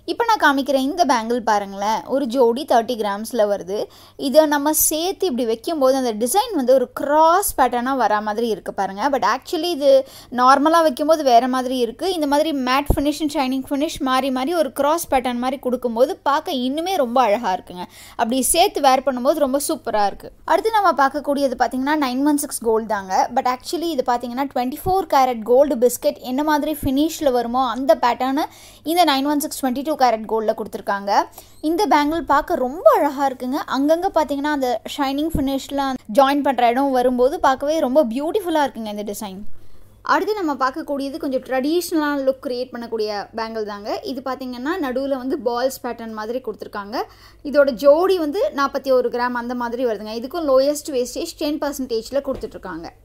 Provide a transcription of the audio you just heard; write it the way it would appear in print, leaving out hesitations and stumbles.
இப்போ நான் காமிக்கிற இந்த பேங்கிள் பாருங்களேன், ஒரு ஜோடி 30 கிராம்ஸில் வருது. இதை நம்ம சேர்த்து இப்படி வைக்கும்போது அந்த டிசைன் வந்து ஒரு கிராஸ் பேட்டர்னாக வரா மாதிரி இருக்குது பாருங்கள். பட் ஆக்சுவலி இது நார்மலாக வைக்கும்போது வேறு மாதிரி இருக்குது. இந்த மாதிரி matte finish and shining finish மாறி மாறி ஒரு கிராஸ் பேட்டர்ன் மாதிரி கொடுக்கும்போது பார்க்க இன்னுமே ரொம்ப அழகாக இருக்குங்க. அப்படி சேர்த்து வேர் பண்ணும்போது ரொம்ப சூப்பராக இருக்குது. அடுத்து நம்ம பார்க்கக்கூடியது பார்த்திங்கன்னா 916 கோல்டு தாங்க. பட் ஆக்சுவலி இது பார்த்திங்கன்னா 24 கேரட் கோல்டு பிஸ்கெட் என்ன மாதிரி ஃபினிஷில் வருமோ அந்த பேட்டர்னு இந்த 916 22 கேரட் கோல்டில் கொடுத்துருக்காங்க. இந்த பேங்கிள் பார்க்க ரொம்ப அழகாக இருக்குங்க. அங்கங்கே பார்த்தீங்கன்னா அந்த ஷைனிங் ஃபினிஷ்லாம் ஜாயின் பண்ணுற இடம் வரும்போது பார்க்கவே ரொம்ப பியூட்டிஃபுல்லாக இருக்குங்க இந்த டிசைன். அடுத்து நம்ம பார்க்கக்கூடியது கொஞ்சம் ட்ரெடிஷ்னலான லுக் க்ரியேட் பண்ணக்கூடிய பேங்கிள் தாங்க. இது பார்த்திங்கன்னா நடுவில் வந்து பால்ஸ் பேட்டர்ன் மாதிரி கொடுத்துருக்காங்க. இதோட ஜோடி வந்து 41 கிராம் அந்த மாதிரி வருதுங்க. இதுக்கும் லோயஸ்ட் வேஸ்டேஜ் 10% கொடுத்துட்ருக்காங்க.